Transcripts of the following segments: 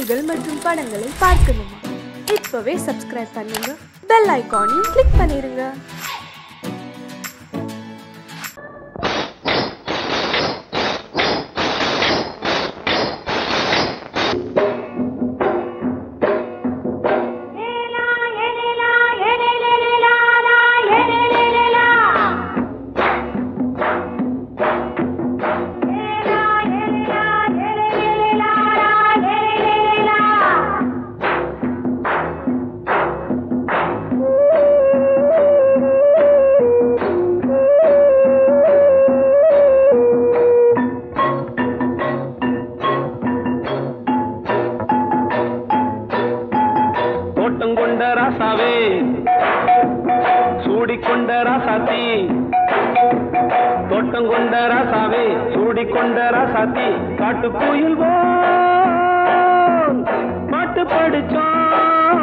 நிகழ்ச்சிகள் மற்றும் படங்களை பார்க்கணுமா? இப்பவே சப்ஸ்கிரைப் பண்ணுங்க, பெல் ஐகானையும் கிளிக் பண்ணிருங்க. காட்டுக்குயில் பாட்டு படிச்சோம்,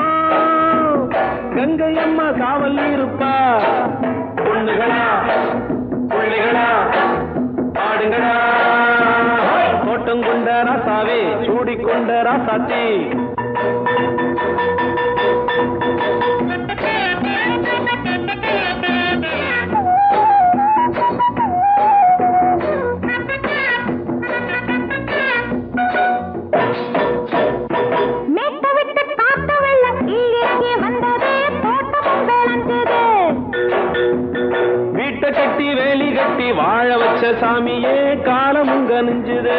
கங்கை அம்மா காவல் இருப்பா. பொண்ணுகளா பிள்ளைகளா ஆடுங்களா, தோட்டம் கொண்ட ராசாவே சூடிக்கொண்ட ராசாத்தி. வாழ வச்ச சாமியே காலமுங்க நெஞ்சுது.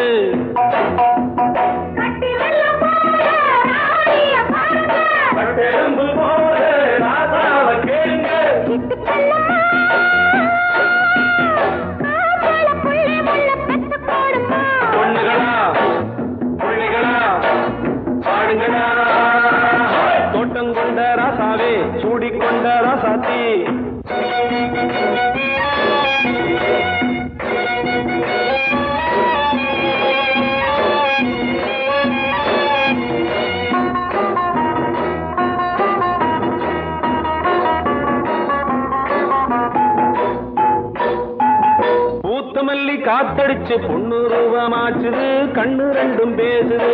பொண்ணுகளா பிள்ளைகளா பாடுங்களா, தோட்டம் கொண்ட ராசாவே சூடிக்கொண்ட ராசாத்தி. காத்தடிச்சு பொண்ணு ரூபமாச்சுது, கண்ணு ரெண்டும் பேசுது.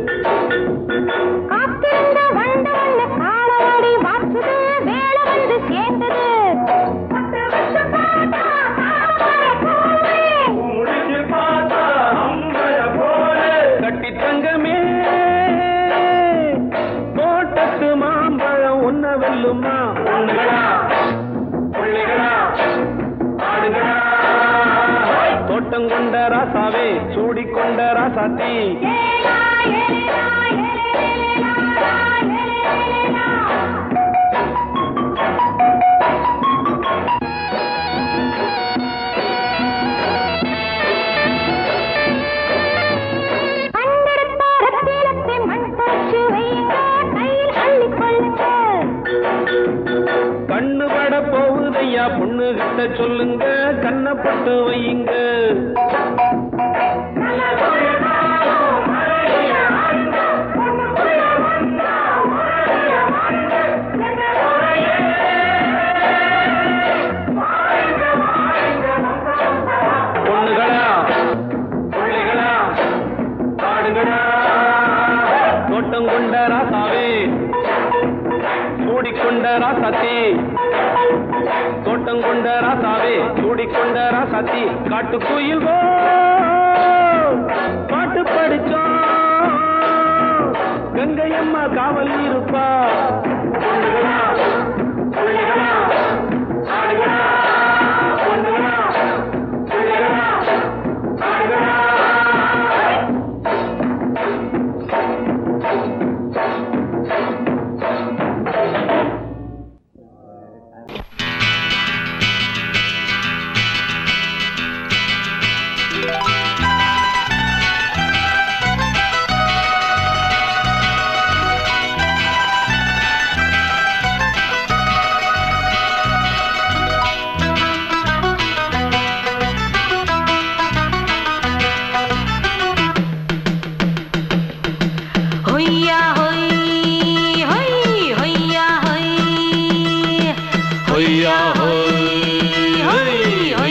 கட்டி தங்கமே தோட்டத்து மாம்பழம் ஒன்ன வெல்லுமா. பொண்ணுகளா பிள்ளைகளா ஆடுகளா, தோட்டம் கொண்ட ராசாவே சூடிக்கொண்ட ராசாத்தி. கண்ணு பட போகுதையா பொண்ணு கிட்ட சொல்லுங்க, கண்ணப்பட்டு வையுங்க. பொண்ணுகளா பிள்ளைகளா பாடுங்களா, தோட்டம் கொண்ட ராசாவே சூடிக்கொண்ட ராசாத்தி. தோட்டம் கொண்ட ராசாவே சூடிக்கொண்ட ராசாத்தி. காட்டுக்குயில் பாட்டு படிச்சோம், கங்கை அம்மா காவல் இருப்பா. பொண்ணுகளா பிள்ளைகளா ஆடுகளா, பொண்ணுகளா பிள்ளைகளா ஆடுகளா.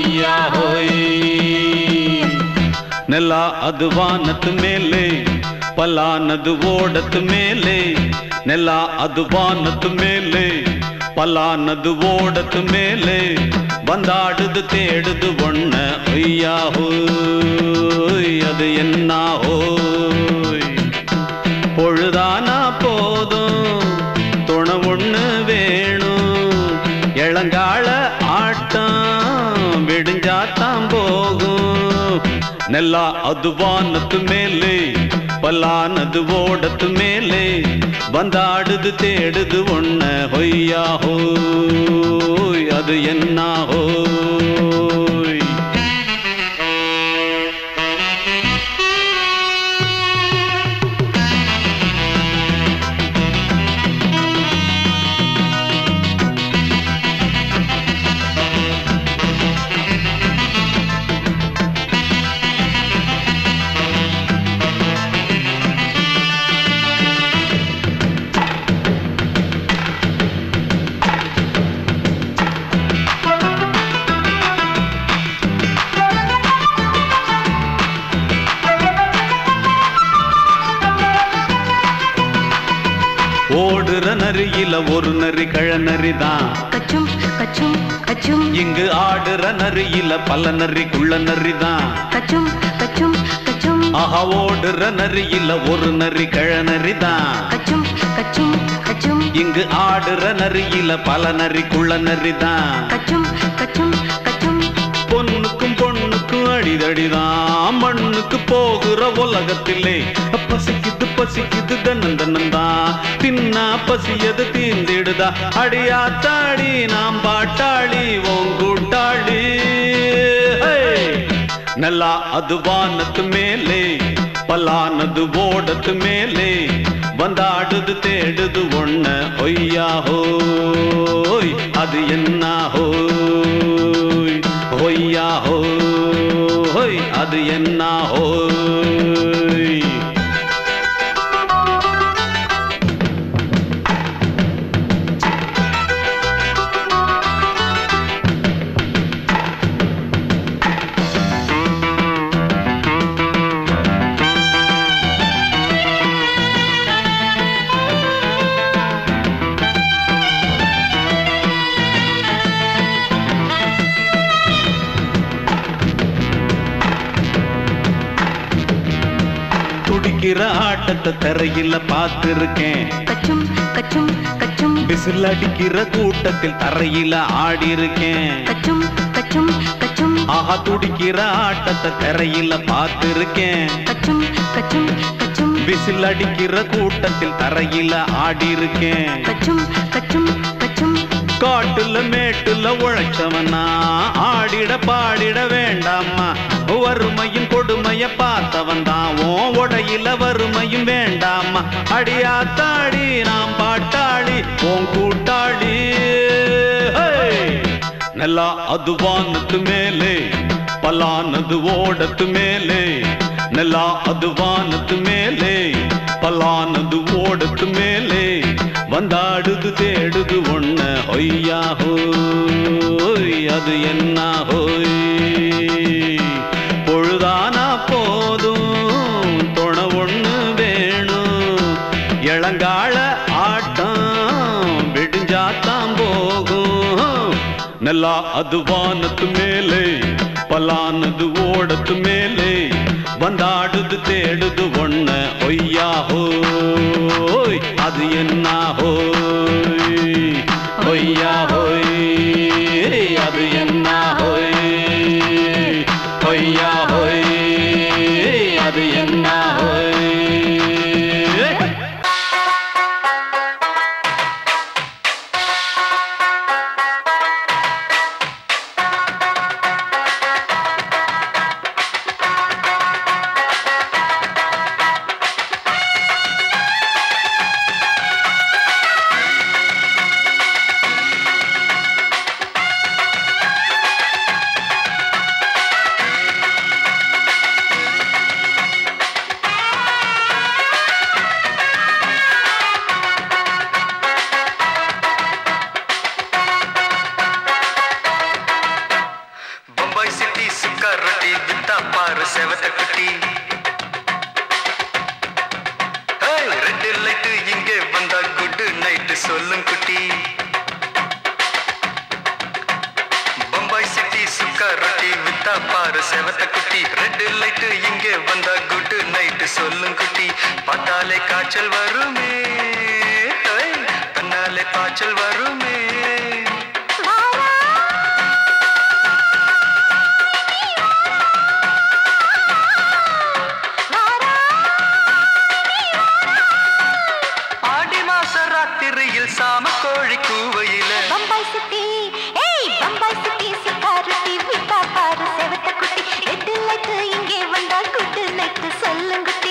ನೆಲ ಅದು ವಾನದ ಮೇಲೆ ಪಲಾನದು ಓಡತ್ ಮೇಲೆ ನೆಲ ಅದು ವಾನತ್ ಮೇಲೆ ಪಲಾನದು ಓಡತ್ ಮೇಲೆ ಬಂದಾಡುದು தேடுது ஒண்ண ஐயா ஹோய் அது என்ன ஹோய் பொழுதானா போதும் துணை ஒண்ணு வேணும் இளங்கால ஆட்டம் விடிஞ்சாத்தான் போகும் நெல்லா அது வானத்து மேலே பலானது ஓடத்து மேலே வந்தாடுது தேடுது ஒண்ண ஹொய்யா ஹோய் அது என்ன ஹோய் ஓடுற நரியில ஒரு நரி கழநரிதான் கச்சும் கச்சும் கச்சும் இங்கு ஆடுற நரியில பல நரி குள்ள நரிதான் கச்சும் கச்சும் கச்சும் ஆஹா ஓடுற நரியில ஒரு நரி கழநரிதான் கச்சும் கச்சும் கச்சும் இங்கு ஆடுற நரியில பல நரி குள்ள நரிதான் கச்சும் கச்சும் கச்சும் பொண்ணுக்கும் பொண்ணுக்கும் அடிதடிதான் மண்ணுக்கு போகிற உலகத்திலே பசிக்குது பசிக்குது தன்னந்தன்னந்தான் தின்னா பசியது தீர்ந்திடுதா அடியாத்தாடி நாம் பாட்டாளி ஓங்கூட்டாளி நல்லா அது வானத்து மேலே பலானது ஓடத்து மேலே வந்தாடுது தேடுது ஒண்ண ஒய்யா ஹோய் அது என்ன ஹோய் ஒய்யா ஹோய் அது என்ன ஹோய் துடிக்கிற ஆட்டத்தை தரையில பார்த்திருக்கேன் கச்சும் கச்சும் கச்சும் விசில் அடிக்கிற கூட்டத்தில் தரையில ஆடி இருக்கேன் கச்சும் கச்சும் கச்சும் ஆஹா துடிக்கிற ஆட்டத்தை தரையில பார்த்திருக்கேன் கச்சும் கச்சும் கச்சும் விசில் அடிக்கிற கூட்டத்தில் தரையில ஆடி இருக்கேன் கச்சும் கச்சும் கச்சும் காட்டுல மேட்டுல உழைச்சவனா ஆடிட பாடிட வேண்டாமா வறுமையும் கொடுமைய பார்த்தவன் தான் ஓ உடையில வறுமையும் வேண்டாமா அடியாத்தாடி நாம் பாட்டாளி ஓன் கூட்டாளி நல்லா அது வானத்து மேலே பலானது ஓடத்து மேலே நல்லா அது வானத்து மேலே பலானது ஓடத்து மேலே வந்தாடுது தேடுது ஒண்ண ஒய்யா ஹோய் அது என்ன ஹோய் பொழுதானா போதும் துணை ஒண்ணு வேணும் இளங்கால ஆட்டம் விடிஞ்சாத்தான் போகும் நல்லா அது வானத்து மேலே பலானது ஓடத்து மேலே வந்தாடுது தேடுது ஒண்ண ஒய்யா ஹோய் அது என்ன ஹோய் ஒய்யா ஹோய் அது என்ன ஹோய் ஒய்யா ஹோய் அது என்ன ஹோய் சொல்லும் குட்டி பம்பாய் சிட்டி சுக்கா ரொட்டி வித்தா பாரு செவத்த குட்டி ரெட் லைட் இங்கே வந்தா குட் நைட் சொல்லும் குட்டி பார்த்தாலே காய்ச்சல் வருமே கண்ணாலே காய்ச்சல் வருமே ஆடி மாச ராத்திரியில் சாம கோழி கூவையில பம்பாய் சிட்டி பம்பாய் சிட்டி சிக்காரட்டி விட்டா பாரு செவத்த குட்டி ரெட் லைட் இங்கே வந்தா குட் நைட் சொல்லும் குட்டி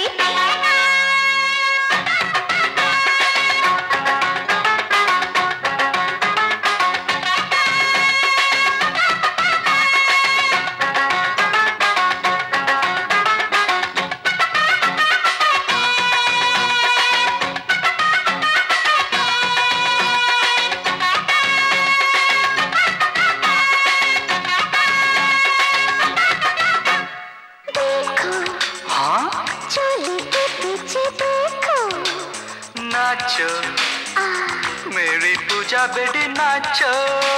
नाचो मेरी पूजा बेटी नाचो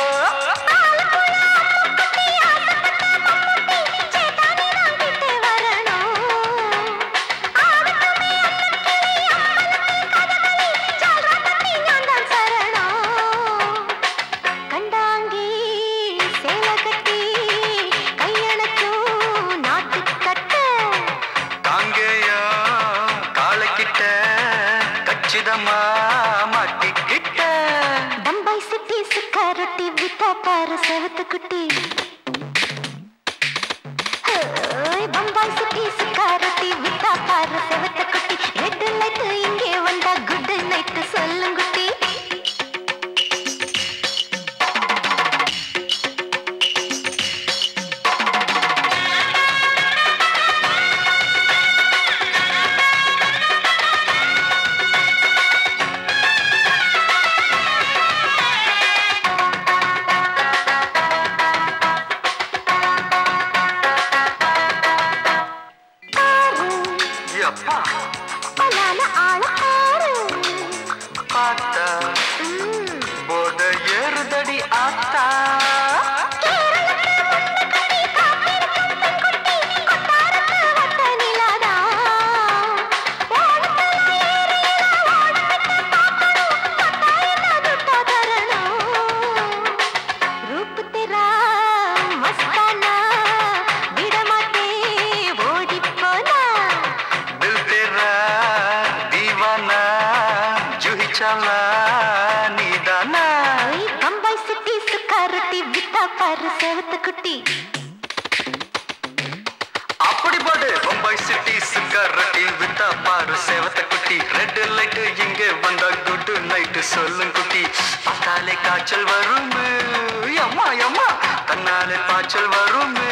பம்பாய் சிட்டி சிக்காரட்டி விட்டா பாரு செவத்த குட்டி பம்பாய் சிட்டி சிக்காரட்டி விட்டா பாரு செவத்த குட்டி ரெட் லைட் இங்கே வந்தா குட் நைட் சொல்லும் குட்டி போட ஏறுதடி ஆத்தா பம்பாய் சிட்டி சிக்காரட்டி விட்டா பாரு செவத்த குட்டி அப்படி போடு பம்பாய் சிட்டி சிக்காரட்டி வித்தா பாரு செவத்த குட்டி ரெட் லைட் இங்கே வந்தா குட் நைட் சொல்லும் குட்டி பார்த்தாலே காய்ச்சல் வருமே அம்மா அம்மா தன்னாலே பாய்ச்சல் வருமே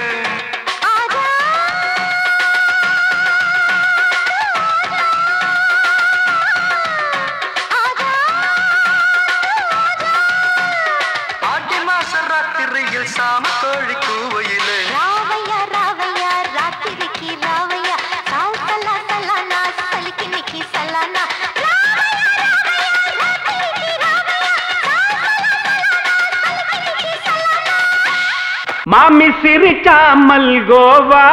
ராத்திரியில் சாம கோழி கூவையிலே ராவையா ராவையா ராத்திரிக்கு ராவையா சால் சலா சலானா சலிக்கு நிக்கி சலானா மாமி சிரிச்சா மல்கோவா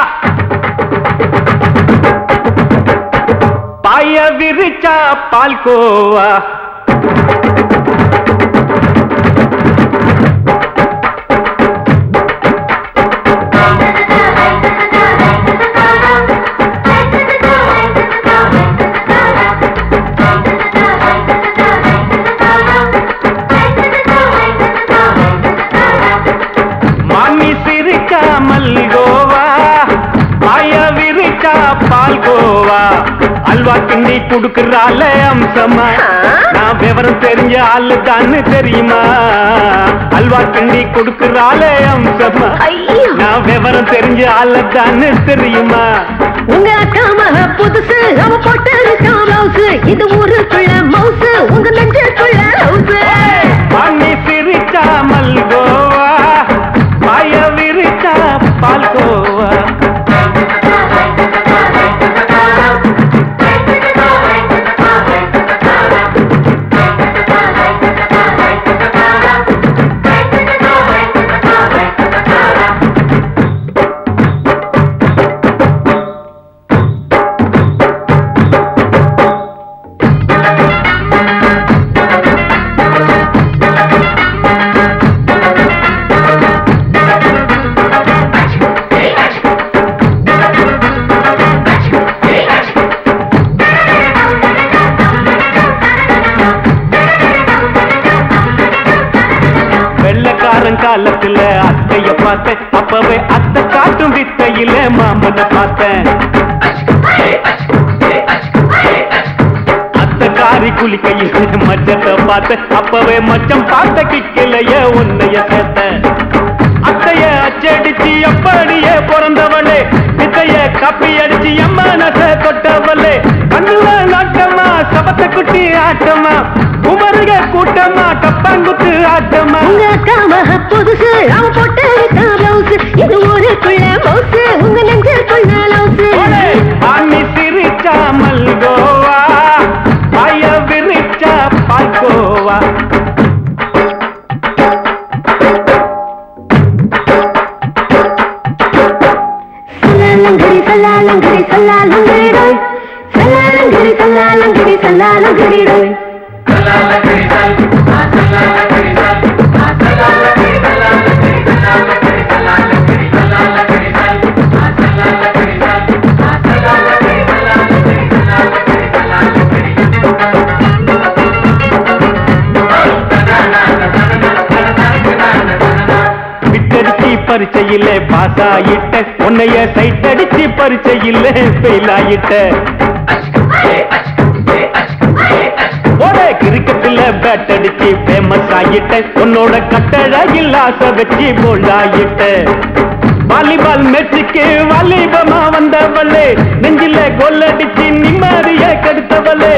பாய விரிச்சா பால்கோவா அல்வா கிண்டி குடுக்கறால அம்சமா நான் விவரம் தெரிஞ்ச ஆளு தான்னு தெரியுமா அல்வா கிண்டி குடுக்கறால அம்சமா நான் விவரம் தெரிஞ்ச ஆளு தான்னு தெரியுமா உங்க அக்கா மக புதுசு அவ போட்டு மவுசு இது ஊருக்குள்ள மவுசு உங்க நெஞ்சுக்குள்ள ஹவுசு பண்ணி சிரிச்சா மல்கோவா பாய விரிச்சா பால்கோவா பார்த்தேன் அப்பவே அத்தை காட்டும் வித்தையில மாமனை பார்த்தேன் அத்தை காரி குளிக்கையில மச்சத்தை பார்த்தேன் அப்பவே மச்சம் பார்த்த கிக்கலைய உன்னைய சேர்த்தேன் அத்தைய அச்சடிச்சு அப்படியே பிறந்தவளே வித்தைய காப்பி அடிச்சு எம்மனச தொட்டவளே கண்ணுல நாட்டமா சபத்த குட்டி ஆட்டமா உமருக கூட்டமா கப்பாங்குத்து ஆட்டமா உங்க அக்கா மக புதுசு அவ போட்டு பிளவுஸ் இது ஊருக்குள்ள மவுசு உங்க நெஞ்சுக்குள்ள லவுசு ஆமி சிரிச்சா மல்கோவா பாய விரிச்சா பால்கோவா சல்லாலங்கடி சல்லாலங்கடி ரோய் சல்லாலங்கடி சல்லாலங்கடி சல்லாலங்கடி ரோய் சல்லாலங்கடி சல்லாலங்கடி சல்லாலங்கடி சல்லாலங்கடி சல்லாலங்கடி சல்லாலங்கடி சல்லாலங்கடி சல்லாலங்கடி விட்டடிச்சு பரிச்சையில பாஸ் ஆயிட்ட உன்னைய சைட் அடிச்சு பரிச்சையில ஃபெயில் ஆயிட்ட ஒரே கிரிக்கெட்ல பேட் அடிச்சு ஃபேமஸ் ஆயிட்ட உன்னோட கட்டழகில் ஆசை வச்சு போல்ட் ஆயிட்ட வாலிபால் மேட்சுக்கு வாலிபமா வந்தவளே நெஞ்சில கோல் அடிச்சு நிம்மதிய கெடுத்தவளே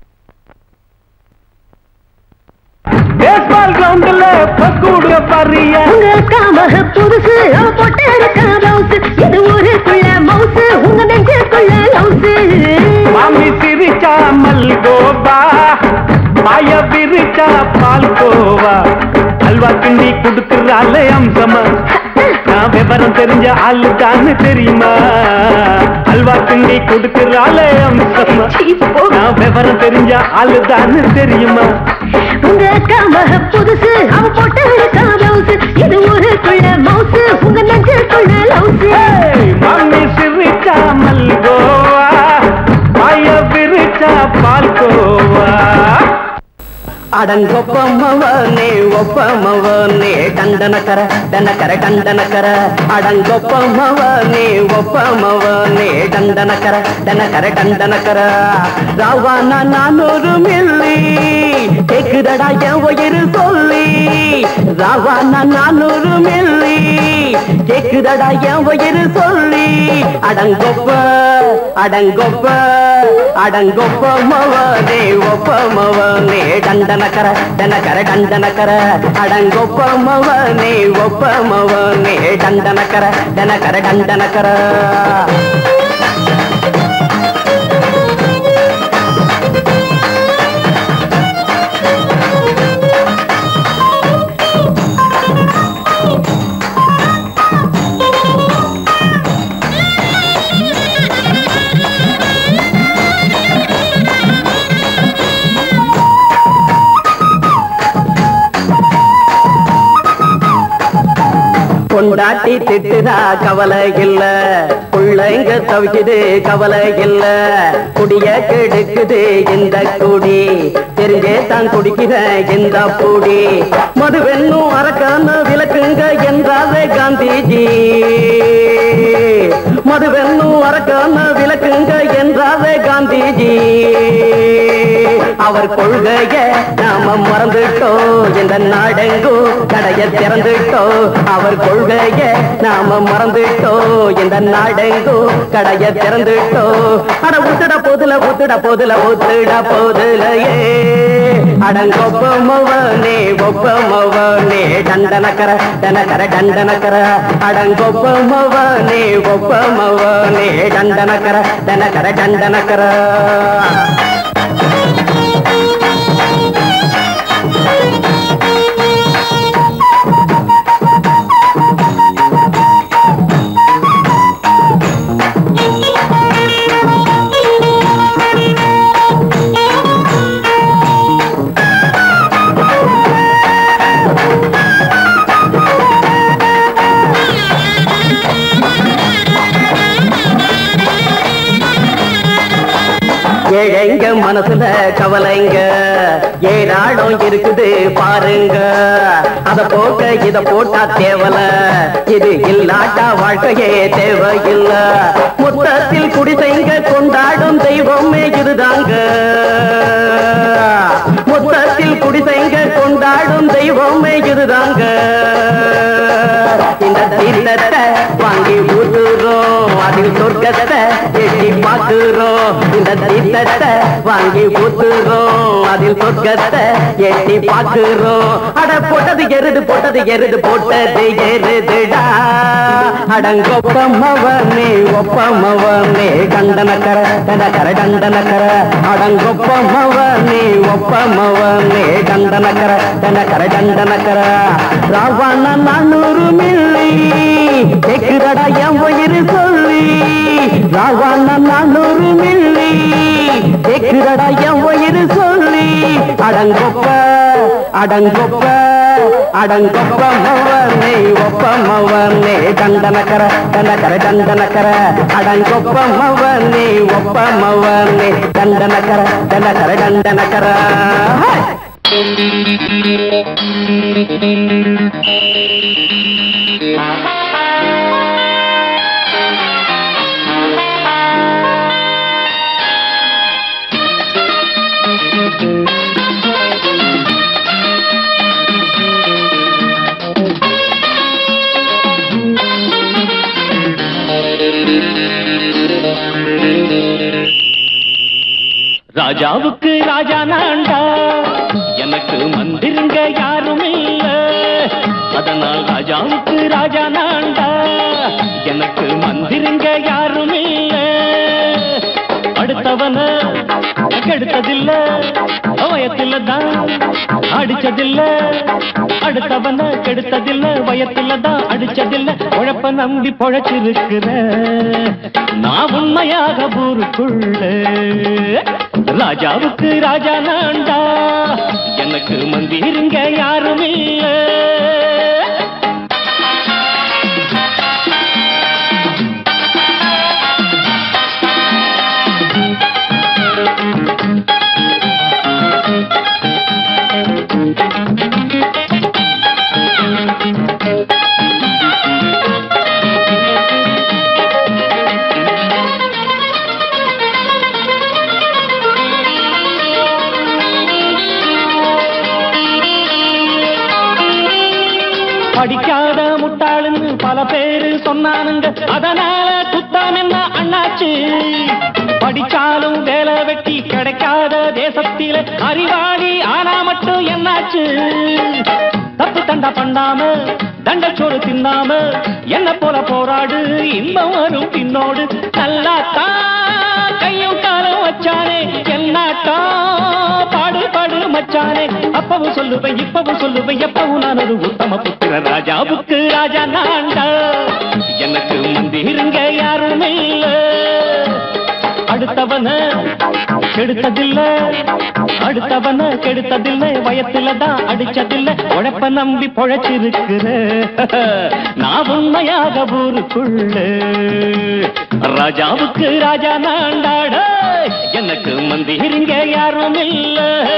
பேஸ்பால் கிரவுண்ட்ல பக்கூட பாரியா உங்க அக்கா மக புதுசு அவ போட்டு பிளவுஸ் இது ஊருக்குள்ள மவுசு உங்க நெஞ்சுக்குள்ள லவுசு மாமி சிரிச்சா மல்கோவா பாய விரிச்சா பால்கோவா அல்வா கிண்டி குடுக்கறால அம்சமா நான் விவரம் தெரிஞ்ச ஆளு தானு தெரியுமா அல்வா கிண்டி குடுக்கறால அம்சமா நான் விவரம் தெரிஞ்ச ஆளு தானு தெரியுமா உங்க அக்கா மக புதுசு அவ போட்டு பிளவுஸ் இது ஊருக்குள்ள மவுசு உங்க நெஞ்சுக்குள்ள லவுசு மாமி சிரிச்சா மல்கோவா பாய விரிச்சா பால்கோவா அடங்கொப்பமவனே ஒப்பமவனே டண்டனக்கர டனக்கர டண்டனக்கர அடங்கொப்பமவனே ஒப்பமவனே டண்டனக்கர டனக்கர டண்டனக்கர ராவானா 400 மில்லி கேக்குதடா என் உயிர் சொல்லி ராவானா 400 மில்லி கேக்குதடா என் உயிர் சொல்லி அடங்கொப்ப அடங்கொப்ப அடங்கொப்பமவனே ஒப்பமவனே டண்டனக்கர டனக்கர டண்டனக்கர அடங்கொப்பமவனே ஒப்பமவனே டண்டனக்கர டனக்கர டண்டனக்கர பொண்டாட்டி திட்டுதா கவலை இல்ல புள்ளைங்க தவிக்குது கவலை இல்ல குடிய கெடுக்குது இந்த குடி தெரிஞ்சே தான் குடிக்கிற இந்த பூடி மதுவென்னும் அரக்கான விளக்குங்க என்றாரே காந்திஜி மதுவென்னும் அரக்கான விளக்குங்க என்றாரே காந்திஜி அவர் கொள்கைய நாம மறந்துட்டோம் இந்த நாடெங்கும் கடைய திறந்துட்டோம் அவர் கொள்கைய நாம மறந்துட்டோம் இந்த நாடெங்கும் கடைய திறந்துட்டோம் அட ஊத்துட போதுல ஊத்துட போதுல ஊத்துட போதுலையே அடங்கொப்பமவனே ஒப்பமவனே டண்டனக்கர டனக்கர டண்டனக்கர அடங்கொப்பமவனே ஒப்பமவனே டண்டனக்கர டனக்கர டண்டனக்கர ஏழைங்க மனசுல கவலைங்க ஏராளம் இருக்குது பாருங்க. அத போக்க இத போட்டா தேவல, இது இல்லாட்டா வாழ்க்கையே தேவையில்ல. மொத்தத்தில் குடிசைங்க கொண்டாடும் தெய்வமே இதுதாங்க. மொத்தத்தில் குடிசைங்க கொண்டாடும் தெய்வமே இதுதாங்க. இந்த தீர்த்தத்தை வாங்கி ஊத்துறோம், அதில் சொர்க்கத்தை எட்டி பார்க்கிறோம். இந்த தீர்த்தத்தை வாங்கி ஊத்துறோம், அதில் சொர்க்கத்தை எட்டி பார்க்கிறோம். அட போட்டது எருது போட்டது எருது போட்டது எருதுடா. அடங்கொப்பமவனே ஒப்பமவனே கண்டனக்கர கண்டனக்கர கண்டனக்கர. அடங்கொப்பமவனே ஒப்பமவனே கண்டனக்கர கண்டனக்கர கண்டனக்கர. ராவண 400 மில்லி கேக்குதடா என் உயிர் சொல்லி. ராவண 400 மில்லி கேக்குதடா என் உயிர் சொல்லி. அடங்கொப்ப அடங்கொப்ப அடங்கொப்பமவனே ஒப்பமவனே கண்டனக்கர கண்டனக்கர கண்டனக்கர. அடங்கொப்பமவனே ஒப்பமவனே கண்டனக்கர கண்டனக்கர கண்டனக்கர. ராஜாவுக்கு ராஜா நான்டா, எனக்கு மந்திருங்க யாரும் இல்ல. அதனால் ராஜாவுக்கு ராஜா நான்டா, எனக்கு மந்திருங்க யாரும் இல்ல. அடுத்தவன கெடுத்ததில்ல, வயத்தில தான் அடிச்சதில்ல. அடுத்தவன கெடுத்ததில்ல, வயத்தில தான் அடிச்சதில்ல. உழப்ப நம்பி பொழைச்சிருக்கிற நான் உண்மையாக ஊருக்குள்ள. ராஜாவுக்கு ராஜா நான்டா, எனக்கு மந்திருங்க யாரும் இல்ல. படிக்காத முட்டாளுன்னு பல பேரு சொன்னானுங்க, அதனால குத்தம் என்ன அண்ணாச்சு. படிச்சாலும் வேலை வெட்டி கிடைக்காத தேசத்தில அறிவாளி ஆனா மட்டும் என்னாச்சு. தப்பு தண்டா பண்ணாம தண்டச்சோறு தின்னாம என்ன போல போராடு, இன்பம் வரும் பின்னோடு. நல்லாத்தான் கையும் காலம் வச்சானே, என்னாட்டா பாடு பாடு மச்சானே. அப்பவும் சொல்லுவேன் இப்பவும் சொல்லுவேன், எப்பவும் நான் ஒரு உத்தம புத்திர. ராஜாவுக்கு ராஜா நான்டா, எனக்கு மந்திருங்க யாரும் இல்ல. அடுத்தவன கெடுத்ததில்ல, அடுத்தவன கெடுத்ததில்லை, வயத்தில தான் அடிச்சதில்ல. உழைப்ப நம்பி பொழைச்சிருக்கிற நான் உண்மையாக ஊருக்குள்ள. ராஜாவுக்கு ராஜா நான்டாட, எனக்கு மந்திருங்க யாரும் இல்ல.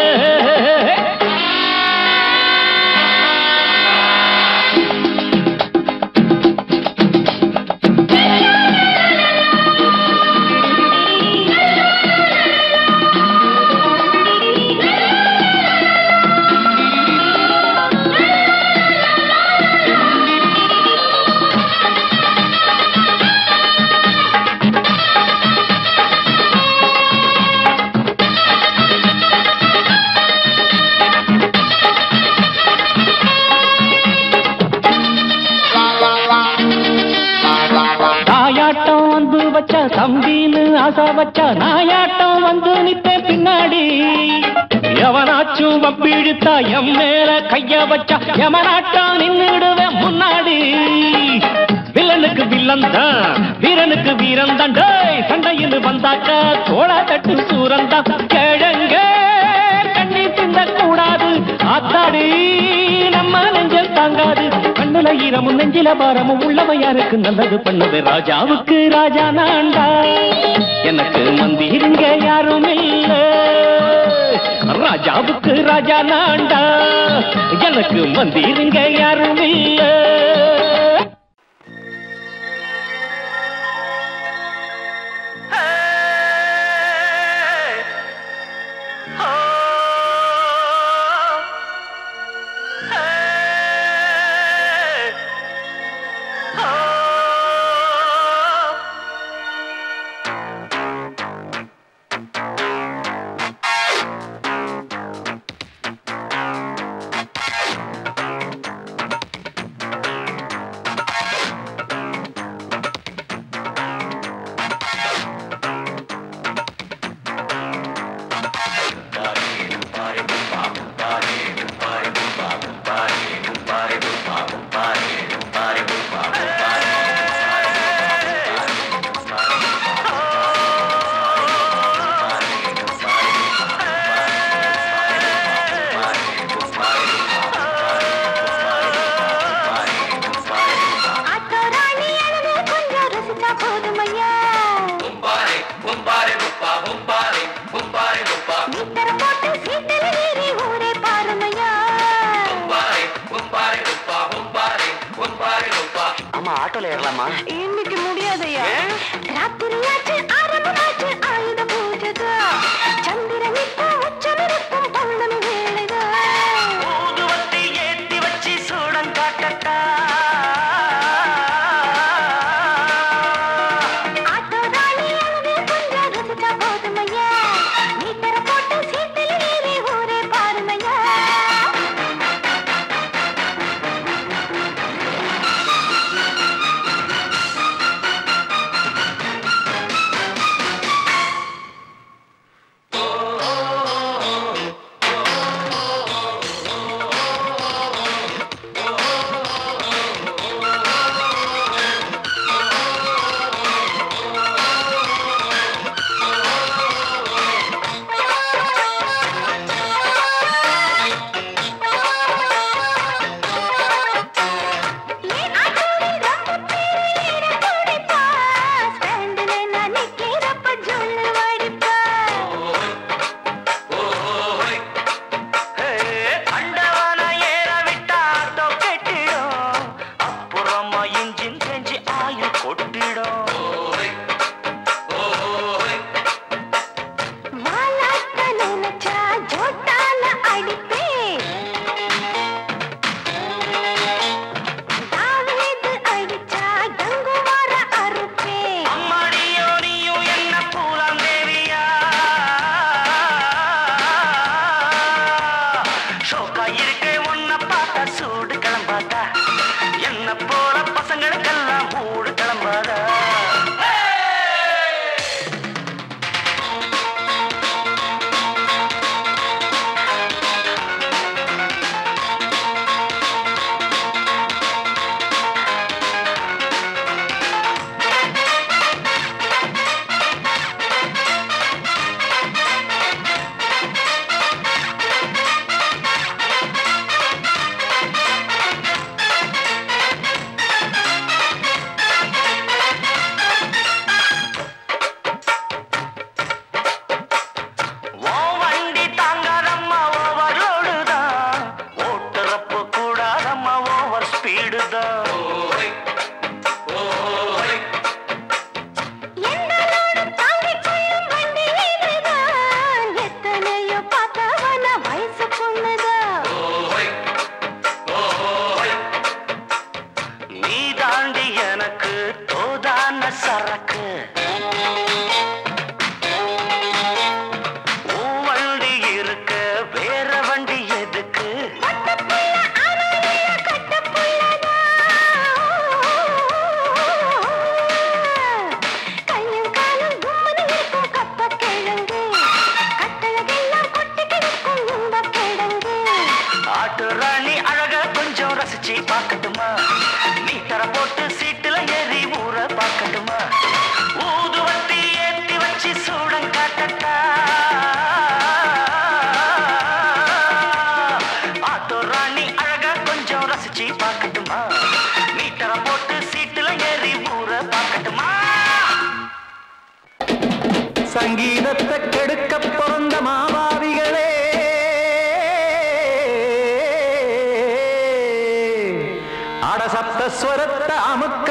தம்பின்னு ஆசா வச்சா நாயாட்டம் வந்து நிப்பேன் பின்னாடி. எவனாச்சும் வப்பிழுத்தா எம் மேல கைய வச்சா எவனாட்டம் நின்னுடுவேன் முன்னாடி. வில்லனுக்கு வில்லன் தான், வீரனுக்கு வீரன் தான். சண்டையில் வந்தாக்கா தோளா தட்டு சூரன் தான். கிழங்க கண்ணி தின்ன கூடாது, ஆத்தாடி நம்ம நெஞ்சல் தாங்காது. கண்ணு உடம்புல ஈரமும் நெஞ்சில பாரமும் உள்ளவன் யாருக்கு நல்லது பண்ணது ராஜாவுக்கு ராஜா நான்டா எனக்கு மந்திருங்க யாரும் இல்ல ராஜாவுக்கு ராஜா நான்டா எனக்கு மந்திருங்க யாரும் இல்ல ஆட்டோல ஏறலாமா? இன்னைக்கு முடியாதையா? ராத்திரியாச்சு ஆரம்பமாச்சு ஆயுத பூஜைதா. சந்திரன் இப்போ உச்சமிருக்கும் பௌர்ணமி வேளைதா. ஊதுவத்தி ஏத்தி வச்சு சூடம் காட்டட்டா. ஆட்டோ ராணி அங்கே கொஞ்சம் ருசிச்சா போதுமையா. மீட்டரை போட்டு சீட்டில் ஏறி ஊரே பாருமையா.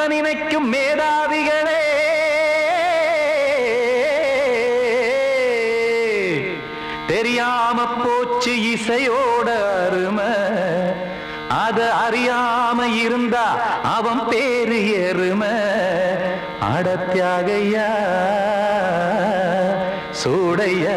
நினைக்கும் மேதாவிகளே, தெரியாம போச்சு இசையோட அருமை. அத அறியாம இருந்தா அவன் பேரு எருமை. அடத்தியாகையா சூடையா,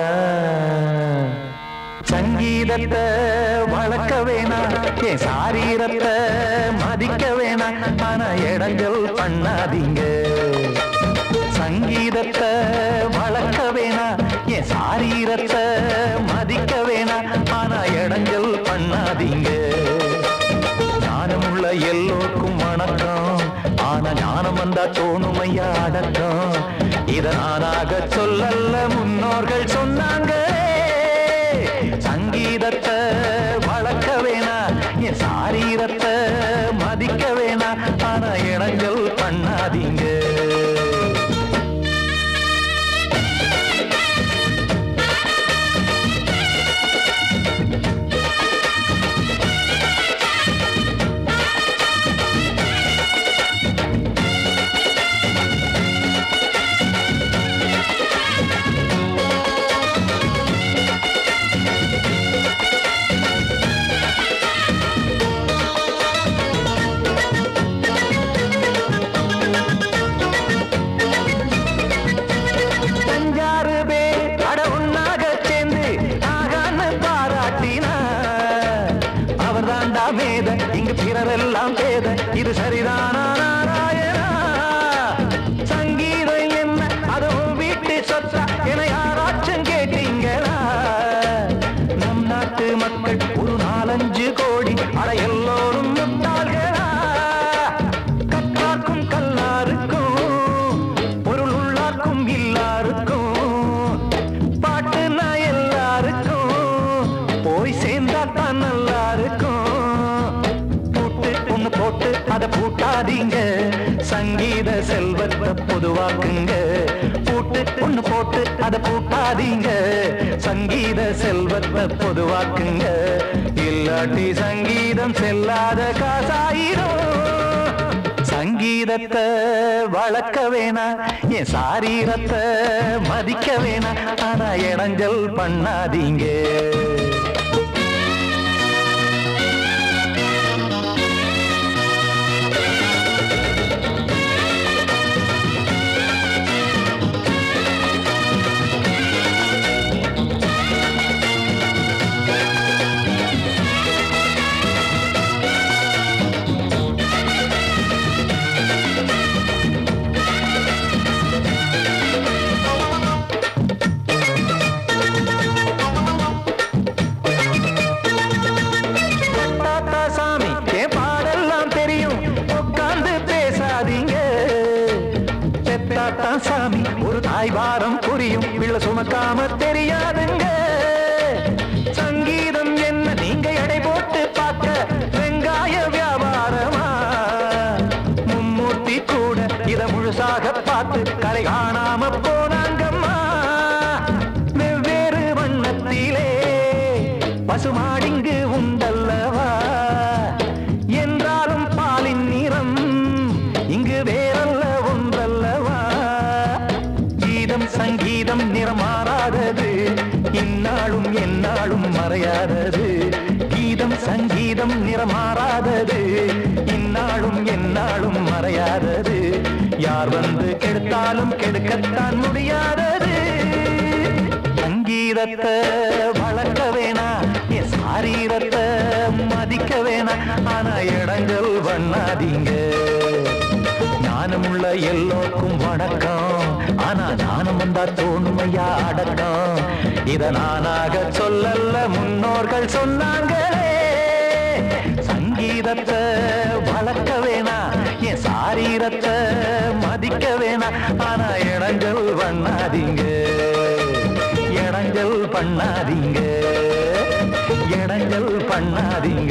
சங்கீதத்தை வளர்க்க வேணாம், என் சாரீரத்தை மதிக்க வேணாம், ஆனா இடங்கள் பண்ணாதீங்க. சங்கீதத்தை வளர்க்க வேணாம், என் சாரீரத்தை மதிக்க வேணாம், ஆனா இடங்கள் பண்ணாதீங்க. ஞானமுள்ள எல்லோருக்கும் வணக்கம், ஆனா ஞானம் வந்தா தோணுமையா அடக்கம். இத நானாக சொல்லல்ல, முன்னோர்கள் சொன்னாங்க. சங்கீதத்தை வளர்க்க வேணாம், என் சாரீரத்தை மதிக்க வேணாம், ஆனா இடங்கள் பண்ணாதீங்க. இங்கு பிறரெல்லாம் பேத, இது சரிதானா நாராயணா? சங்கீதம் என்ன அதுவும் வீட்டு சொத்தா என யாராச்சும் கேட்டீங்களா? நம் நாட்டு மக்கள் ஒரு 4-5 கோடி, அட எல்லோரும் முட்டாள்களா? கற்றார்க்கும் கல்லாருக்கும் பொருள் உள்ளார்க்கும் இல்லாருக்கும் பாட்டுனா எல்லாருக்கும் போய் சேர்ந்தா தான் நல்லா இருக்கும். போட்டு அத பூட்டாதீங்க, சங்கீத செல்வத்தை பொதுவாக்குங்க. பூட்டு ஒண்ணு போட்டு அத பூட்டாதீங்க, சங்கீத செல்வத்தை பொதுவாக்குங்க. இல்லாட்டி சங்கீதம் செல்லாத காசாயிரும். சங்கீதத்தை வளர்க்க வேணாம், என் சாரீரத்தை மதிக்க வேணாம், ஆனா இடைஞ்சல் பண்ணாதீங்க. சாமி ஒரு தாய் வாரம் புரியும், பிள்ளை சுமக்காம தெரியாதுங்க. சங்கீதம் என்ன நீங்க எடை போட்டு பார்க்க வெங்காய வியாபாரமா? மும்மூர்த்தி கூட இத முழுசாக பார்த்து கரை காணாம போனாங்கம்மா. வெவ்வேறு வண்ணத்திலே பசுமாடிங்கு உண்டல்லவா? என்றாலும் பாலின் நிறம் இங்கு வேறல்ல ஒன்றல்லவா? சங்கீதம் நிறமாறாதது, இந்நாளும் எந்நாளும் மறையாதது. கீதம் சங்கீதம் நிறமாறாதது, இந்நாளும் எந்நாளும் மறையாதது. யார் வந்து கெடுத்தாலும் கெடுக்கத்தான் முடியாதது. சங்கீதத்தை வளர்க்க வேணாம், என் சாரீரத்தை மதிக்க வேணாம், ஆனா இடங்கள் பண்ணாதீங்க. ஞானமுள்ள எல்லோருக்கும் வணக்கம், ஆனா ஞானம் வந்தா தோணுமையா அடக்கம். இத நானாக சொல்லல்ல, முன்னோர்கள் சொன்னாங்களே. சங்கீதத்தை வளர்க்க வேணாம், என் சாரீரத்தை மதிக்க வேணாம், ஆனா இடங்கள் பண்ணாதீங்க. இடங்கள் பண்ணாதீங்க, இடங்கள் பண்ணாதீங்க.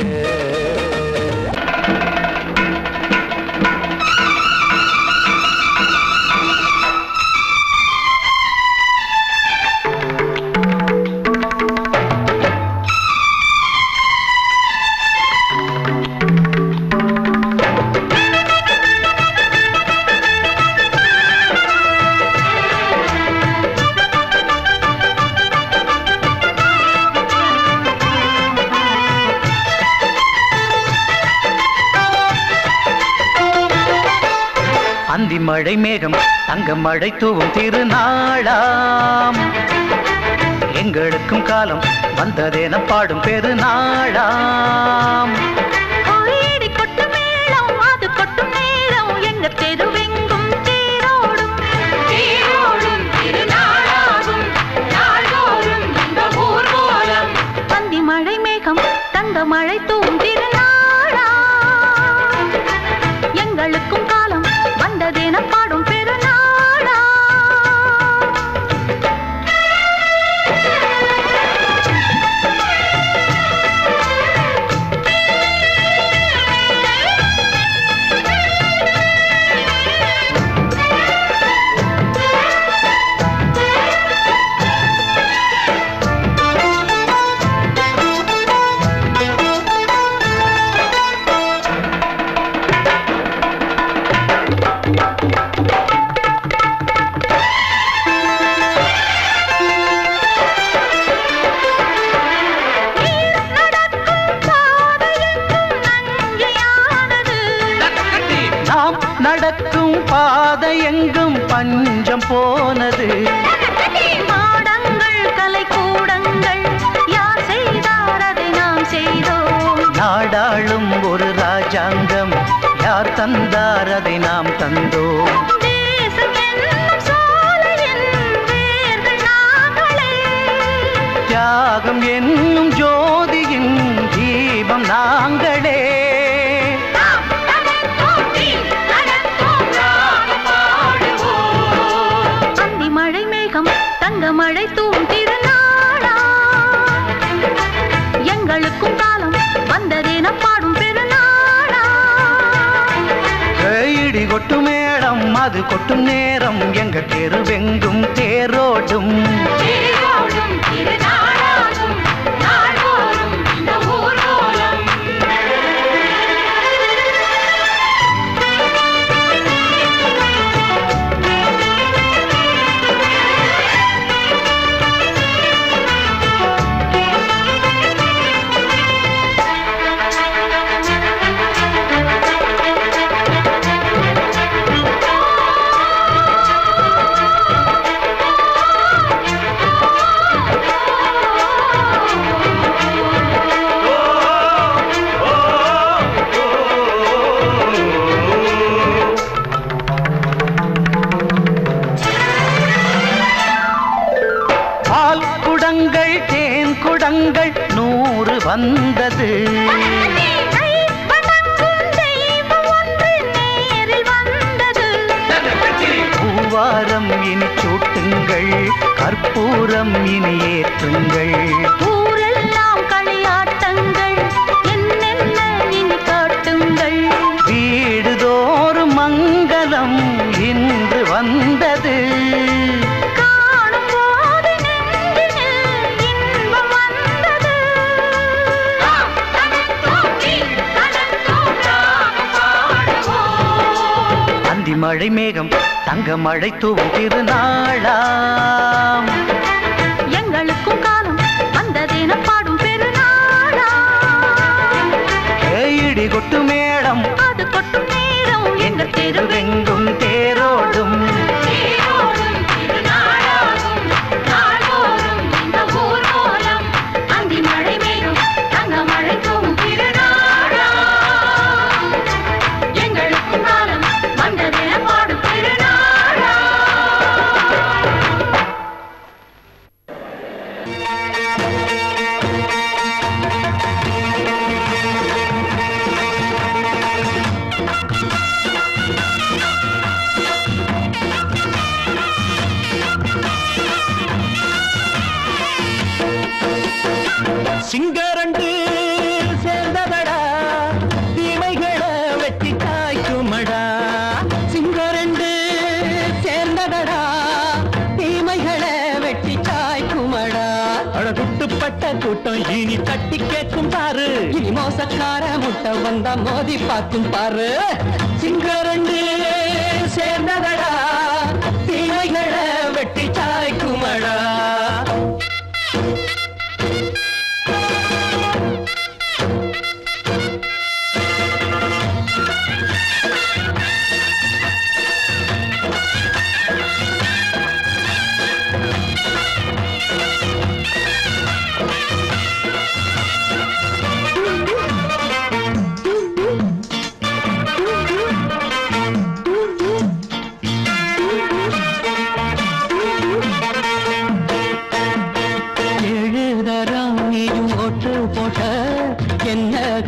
மழை மேகம் தங்க மழை தூவும் திருநாளாம் எங்களுக்கும் காலம் வந்ததென பாடும் பெருநாளாம் கோயிடி கொட்டு மேளம் அது கொட்டும் நேரம் எங்க தெருவெங்கும் தேரோடும் தேரோடும் திருநாளாகும் நாள்தோறும் இந்த ஊர்வலம் பந்தி மழை மேகம் தங்க மழை தூவும் திருநாளா எங்களுக்கும் காலம் வந்ததென பாடும் பெருநாளா நடக்கும் பாதை எங்கும் பஞ்சம் போனது மாடங்கள் கலை கூடங்கள் யார் செய்தார் அதை நாம் செய்தோம் நாடாளும் ஒரு ராஜாங்கம் யார் தந்தார் அதை நாம் தந்தோம் தேசம் என்னும் சோலையின் வேர்கள் நாங்களே தியாகம் என்னும் ஜோதியின் தீபம் நாங்களே மழை மேகம் தங்க மழை தூவும் திருநாளா எங்களுக்கும் காலம் வந்ததென பாடும் பெருநாளா இடி கொட்டும் மேடம் அது கொட்டும் நேரம் எங்க தெருவெங்கும் தேரோடும் தேரோடும் திருநாளாகும் நாள்தோறும் இந்த ஊர்வலம் குடங்கள் 100 வந்தது பூவாரம் இனி சூட்டுங்கள் கற்பூரம் இனி ஏற்றுங்கள் ஊரெல்லாம் களியாட்டங்கள் என்னென்ன இனி காட்டுங்கள் வீடுதோறும் மங்களம் இன்று வந்தது மழை மேகம் தங்க மழை தூவும் திருநாளாம் எங்களுக்கும் காலம் வந்ததென பாடும் பெருநாளா இடி கொட்டு மேடம் அது கொட்டும் நேரம் எங்க தெருவெங்கும் தேரோடும் தேரோடும் திருநாளாகும் நாள்தோறும் இந்த ஊர்வலம் அந்தி மழை மேகம் தங்க மழை தூவும் திருநாளா எங்களுக்கும் காலம் வந்ததென பாடும் பெருநாளா சிங்கரண்டு சேர்ந்ததடா தீமைகளை வெட்டி காய்க்குமடா சிங்கரண்டு சேர்ந்ததடா தீமைகளை வெட்டி காய்க்குமடா அழகுட்டுப்பட்ட கூட்டம் இனி தட்டி கேட்கும் பாரு இனி மோசக்கார முட்டை வந்தா மோதி பார்க்கும் பாரு சிங்கரண்டு சேர்ந்ததடா தீமைகளை வெட்டி காய்க்குமடா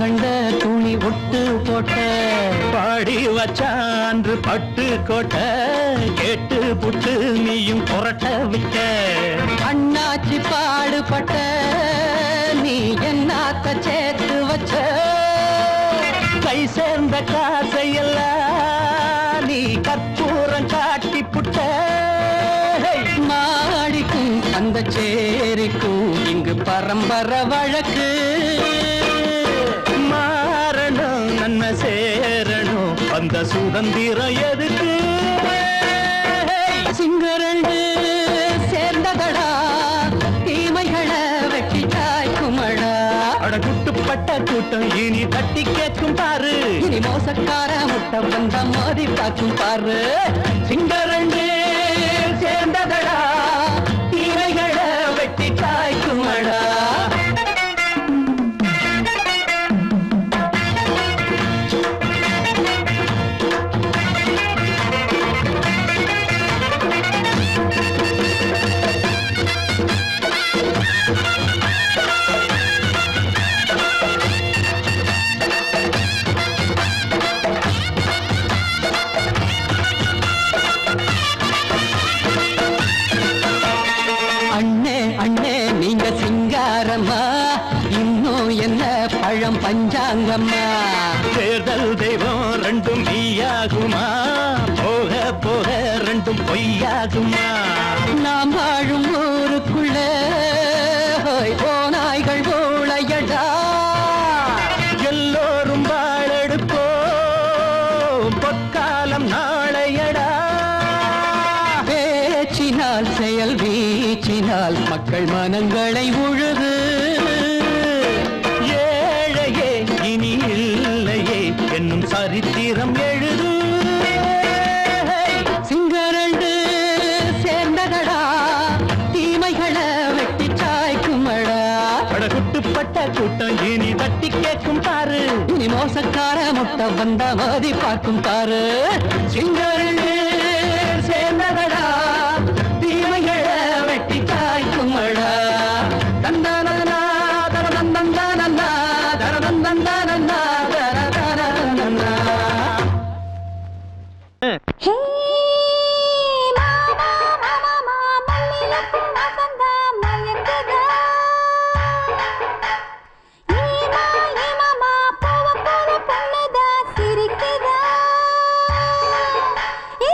கண்ட துணி ஒட்டு போட்ட பாடி வச்சான்று பட்டு கோட்டை கேட்டு புட்டு நீயும் புரட்ட விட்ட அண்ணாச்சி பாடுபட்ட நீ என்னாத்த சேர்த்து வச்ச கை சேர்ந்த காசையெல்லாம் நீ கற்பூரம் காட்டி புட்ட மாடிக்கும் அந்த சேரிக்கும் இங்கு பரம்பரை வழக்கு மாறணும் நன்மை சேரணும் அந்த சுதந்திரம் எதுக்கு சிங்கரண்டு சேர்ந்ததடா தீமைகளை வெட்டி காய்க்குமடா அட குட்டுப்பட்ட கூட்டம் இனி தட்டி கேட்கும் பாரு இனி மோசக்கார முட்டை வந்த மோதி பார்க்கும் பாரு சிங்கரண்டு சேர்ந்ததடா தீமைகளை வெட்டி காய்க்குமடா இன்னும் என்ன பழம் பஞ்சாங்கம்மா தேர்தல் தெய்வம் ரெண்டும் மெய்யாகுமா போக போக ரெண்டும் பொய்யாகுமா நாம் வாழும் ஊருக்குள்ள போனாய்கள் ஊழையடா எல்லோரும் வாழெடுப்போம் பொற்காலம் நாளையடா பேச்சினால் செயல் வீச்சினால் மக்கள் மனங்களை உழுது ஏழையே இனி இல்லையே என்னும் சரித்திரம் எழுது சிங்கரண்டு சேர்ந்ததடா தீமைகளை வெட்டி சாய்க்குமடா படகுட்டுப்பட்ட கூட்டம் இனி தட்டி கேட்கும் பாரு இனி மோசக்கார முட்டை வந்த மோதி பார்க்கும் பாரு சிங்கரண்டு சேர்ந்ததடா தீமைகளை வெட்டி காய்க்குமடா தந்தானா தரதந்தந்தானா தரதந்தந்தானா தரதந்தந்தானா ஹே மாமா மாமா மல்லிகைப்பூ வாசந்தா மயங்குதா ஏமா பூவ போல பொண்ணுதா சிரிக்குதா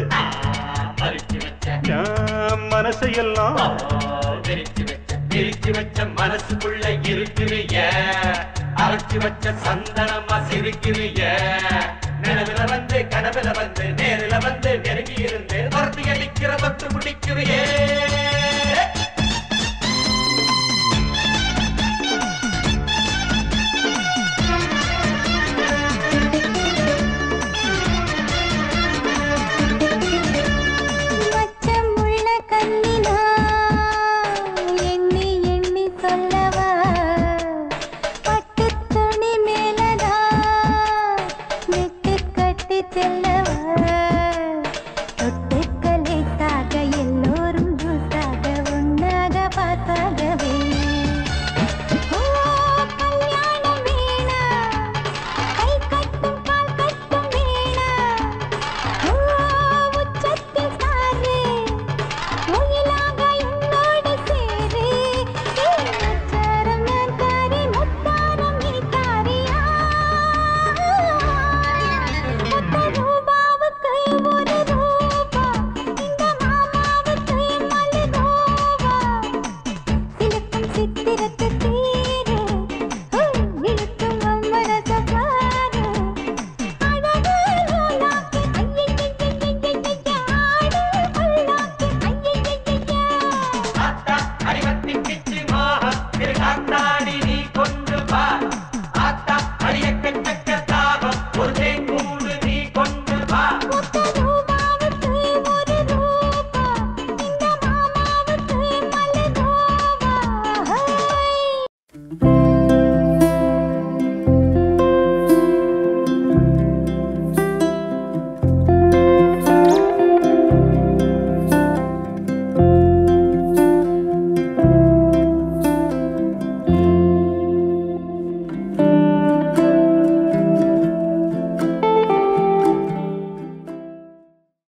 மனசையெல்லாம் பிரிச்சு வச்ச மனசுக்குள்ள இருக்கிறிய அரைச்சு வச்ச சந்தனமா சிரிக்கிறிய நிலவில வந்து கனவுல வந்து நேரில வந்து நெருங்கி இருந்து துரத்தி அடிக்கிற தொட்டு முடிக்கிறியே